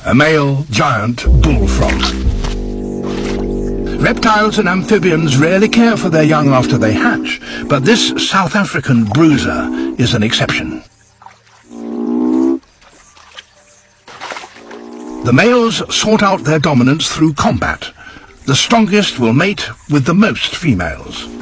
a male giant bullfrog. Reptiles and amphibians rarely care for their young after they hatch, but this South African bruiser is an exception. The males sort out their dominance through combat. The strongest will mate with the most females.